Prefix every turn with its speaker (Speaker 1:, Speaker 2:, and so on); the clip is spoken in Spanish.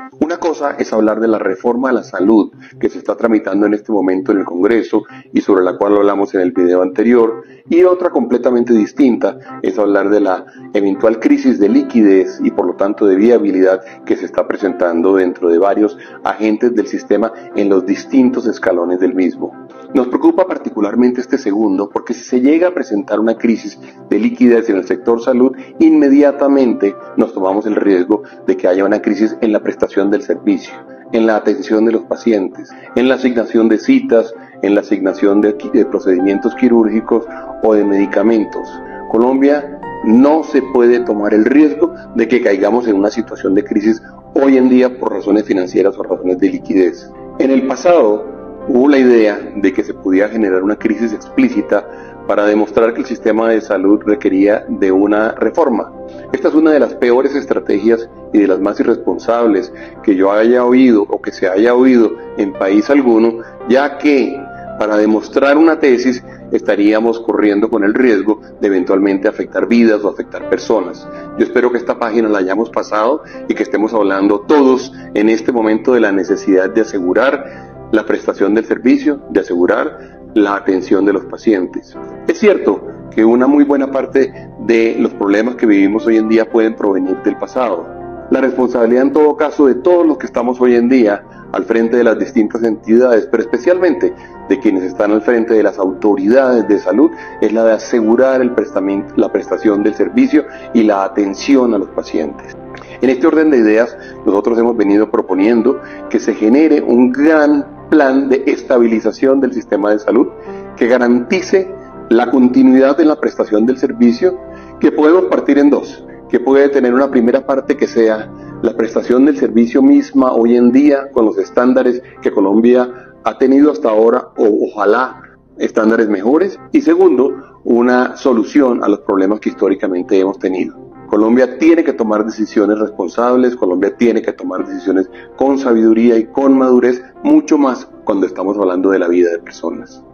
Speaker 1: Una cosa es hablar de la reforma a la salud que se está tramitando en este momento en el Congreso y sobre la cual hablamos en el video anterior, y otra completamente distinta es hablar de la eventual crisis de liquidez y por lo tanto de viabilidad que se está presentando dentro de varios agentes del sistema en los distintos escalones del mismo. Nos preocupa particularmente este segundo porque si se llega a presentar una crisis de liquidez en el sector salud, inmediatamente nos tomamos el riesgo de que haya una crisis en la prestación del servicio, en la atención de los pacientes, en la asignación de citas, en la asignación de procedimientos quirúrgicos o de medicamentos. Colombia no se puede tomar el riesgo de que caigamos en una situación de crisis hoy en día por razones financieras o razones de liquidez. En el pasado hubo la idea de que se podía generar una crisis explícita para demostrar que el sistema de salud requería de una reforma. Esta es una de las peores estrategias y de las más irresponsables que yo haya oído o que se haya oído en país alguno, ya que para demostrar una tesis estaríamos corriendo con el riesgo de eventualmente afectar vidas o afectar personas. Yo espero que esta página la hayamos pasado y que estemos hablando todos en este momento de la necesidad de asegurar la prestación del servicio, de asegurar la atención de los pacientes. Es cierto que una muy buena parte de los problemas que vivimos hoy en día pueden provenir del pasado. La responsabilidad en todo caso de todos los que estamos hoy en día al frente de las distintas entidades, pero especialmente de quienes están al frente de las autoridades de salud, es la de asegurar la prestación del servicio y la atención a los pacientes. En este orden de ideas, nosotros hemos venido proponiendo que se genere un gran plan de estabilización del sistema de salud que garantice la continuidad en la prestación del servicio, que podemos partir en dos, que puede tener una primera parte que sea la prestación del servicio misma hoy en día con los estándares que Colombia ha tenido hasta ahora, o ojalá estándares mejores, y segundo, una solución a los problemas que históricamente hemos tenido. Colombia tiene que tomar decisiones responsables, Colombia tiene que tomar decisiones con sabiduría y con madurez, mucho más cuando estamos hablando de la vida de personas.